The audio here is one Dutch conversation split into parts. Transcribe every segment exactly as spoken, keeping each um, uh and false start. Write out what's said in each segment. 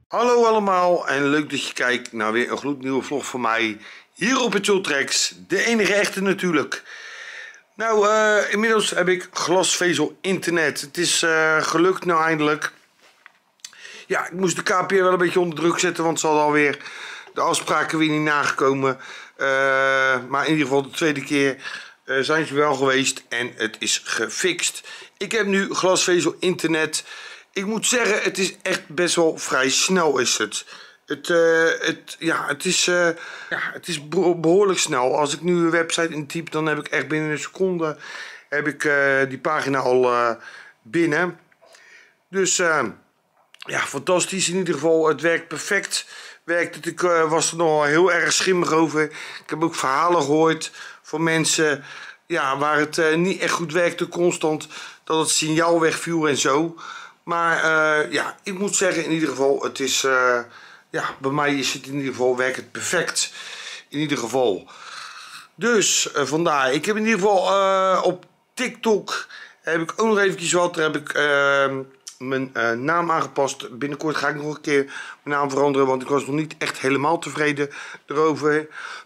Hallo allemaal en leuk dat je kijkt naar weer een gloednieuwe vlog van mij hier op het Ultrex, de enige echte natuurlijk. Nou, uh, inmiddels heb ik glasvezel internet. Het is uh, gelukt nou eindelijk. Ja, ik moest de K P N wel een beetje onder druk zetten, want ze hadden alweer de afspraken weer niet nagekomen. Uh, maar in ieder geval de tweede keer uh, zijn ze wel geweest en het is gefixt. Ik heb nu glasvezel internet. Ik moet zeggen, het is echt best wel vrij snel is het. Het, uh, het, ja, het, is, uh, ja, het is behoorlijk snel. Als ik nu een website intyp, dan heb ik echt binnen een seconde heb ik, uh, die pagina al uh, binnen. Dus uh, ja, fantastisch. In ieder geval, het werkt perfect. Werkt het. Ik uh, was er nog heel erg schimmig over. Ik heb ook verhalen gehoord van mensen ja, waar het uh, niet echt goed werkte constant. Dat het signaal wegviel en zo. Maar uh, ja, ik moet zeggen in ieder geval, het is, uh, ja, bij mij is het in ieder geval, werkt het perfect. In ieder geval. Dus, uh, vandaar. Ik heb in ieder geval uh, op TikTok, heb ik ook nog eventjes wat, daar heb ik uh, mijn uh, naam aangepast. Binnenkort ga ik nog een keer mijn naam veranderen, want ik was nog niet echt helemaal tevreden erover.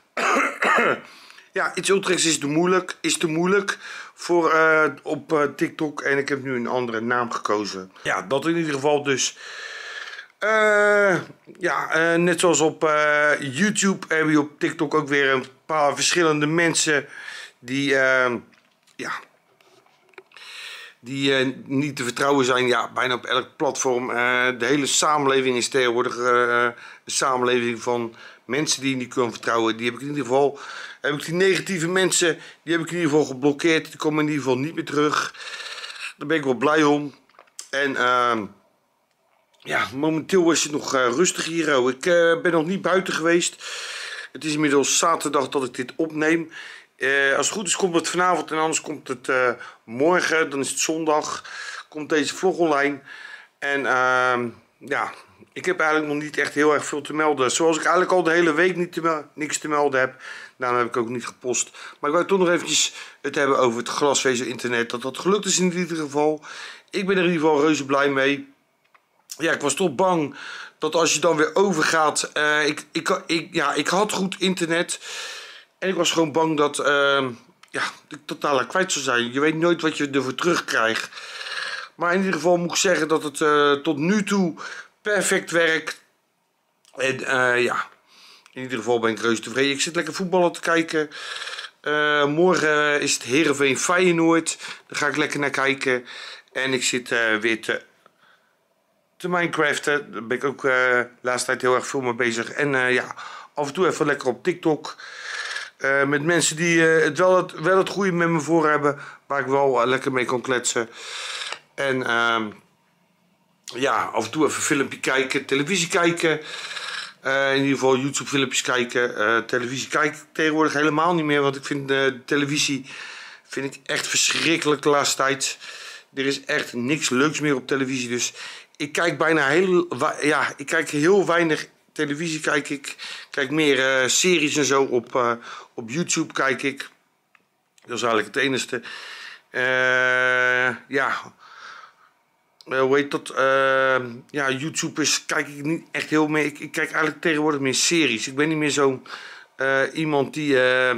Ja, iets Ultrex is te moeilijk, is te moeilijk voor uh, op uh, TikTok en ik heb nu een andere naam gekozen. Ja, dat in ieder geval dus. Uh, ja, uh, net zoals op uh, YouTube heb je op TikTok ook weer een paar verschillende mensen die, uh, ja, die uh, niet te vertrouwen zijn. Ja, bijna op elk platform. Uh, de hele samenleving is tegenwoordig uh, een samenleving van mensen die je niet kunnen vertrouwen. Die heb ik in ieder geval, heb ik die negatieve mensen, die heb ik in ieder geval geblokkeerd. Die komen in ieder geval niet meer terug. Daar ben ik wel blij om. En uh, ja, momenteel is het nog uh, rustig hier. Oh. Ik uh, ben nog niet buiten geweest. Het is inmiddels zaterdag dat ik dit opneem. Uh, als het goed is komt het vanavond en anders komt het uh, morgen. Dan is het zondag. Komt deze vlog online. En uh, ja, ik heb eigenlijk nog niet echt heel erg veel te melden. Zoals ik eigenlijk al de hele week niet te niks te melden heb. Daarom heb ik ook niet gepost. Maar ik wou toch nog eventjes het hebben over het glasvezel internet. Dat dat gelukt is in ieder geval. Ik ben er in ieder geval reuze blij mee. Ja, ik was toch bang dat als je dan weer overgaat. Uh, ik, ik, ik, ja, ik had goed internet. En ik was gewoon bang dat uh, ja, ik totaal kwijt zou zijn. Je weet nooit wat je ervoor terugkrijgt. Maar in ieder geval moet ik zeggen dat het uh, tot nu toe perfect werkt. En uh, ja, in ieder geval ben ik reuze tevreden. Ik zit lekker voetballen te kijken. Uh, morgen is het Heerenveen Feyenoord. Daar ga ik lekker naar kijken. En ik zit uh, weer te, te Minecraften. Daar ben ik ook uh, de laatste tijd heel erg veel mee bezig. En uh, ja, af en toe even lekker op TikTok. Uh, met mensen die uh, het wel, het wel het goede met me voor hebben. Waar ik wel uh, lekker mee kan kletsen. En uh, ja, af en toe even een filmpje kijken. Televisie kijken. Uh, in ieder geval YouTube filmpjes kijken. Uh, televisie kijk ik tegenwoordig helemaal niet meer. Want ik vind uh, de televisie vind ik echt verschrikkelijk de laatste tijd. Er is echt niks leuks meer op televisie. Dus ik kijk bijna heel, ja, ik kijk heel weinig televisie. Kijk ik kijk meer uh, series en zo op, uh, op YouTube kijk ik. Dat is eigenlijk het enige. Uh, ja, uh, hoe heet dat? Uh, ja, YouTube is kijk ik niet echt heel meer. Ik, ik kijk eigenlijk tegenwoordig meer series. Ik ben niet meer zo'n uh, iemand die uh,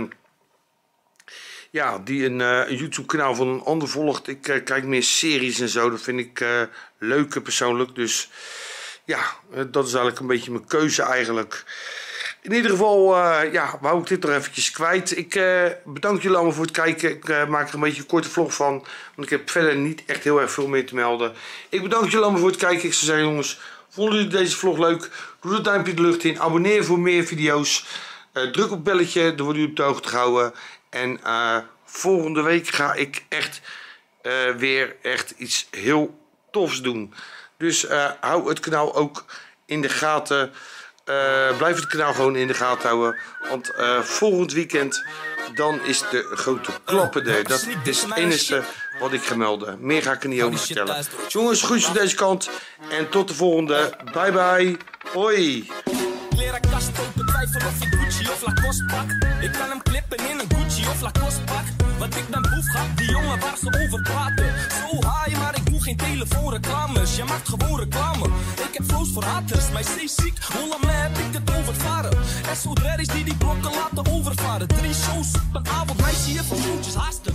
ja, die een, uh, een YouTube kanaal van een ander volgt. Ik uh, kijk meer series en zo. Dat vind ik uh, leuker persoonlijk. Dus ja, uh, dat is eigenlijk een beetje mijn keuze eigenlijk. In ieder geval, uh, ja, wou ik dit nog eventjes kwijt. Ik uh, bedank jullie allemaal voor het kijken. Ik uh, maak er een beetje een korte vlog van. Want ik heb verder niet echt heel erg veel meer te melden. Ik bedank jullie allemaal voor het kijken. Ik zou zeggen jongens, vonden jullie deze vlog leuk? Doe dat duimpje de lucht in. Abonneer voor meer video's. Uh, druk op het belletje, dan worden jullie op de hoogte gehouden. En uh, volgende week ga ik echt uh, weer echt iets heel tofs doen. Dus uh, hou het kanaal ook in de gaten. Uh, blijf het kanaal gewoon in de gaten houden. Want uh, volgend weekend dan is de grote klappende. Dat is het enige wat ik ga melden. Meer ga ik er niet over vertellen. Jongens, groetjes van deze kant. En tot de volgende. Bye bye. Hoi. Klerenkast open, twijfel of je Gucci of Lacoste pak. Ik kan hem klippen in een Gucci of Lacoste pak. Want ik ben boefgat, die jongen waar ze over praten. Zo high, maar ik doe geen telefoonreclames. Je maakt gewoon reclame. Ik heb flow shows voor haters, mij zeeziek. Holland mij heb ik het overvaren. S O Dreddies die die blokken laten overvaren. Drie shows op een avond, mij zie je van showtjes haast